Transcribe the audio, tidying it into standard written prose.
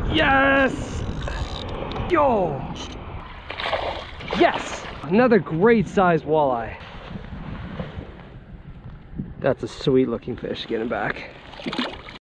Yes! Yo! Yes! Another great sized walleye. That's a sweet looking fish getting back.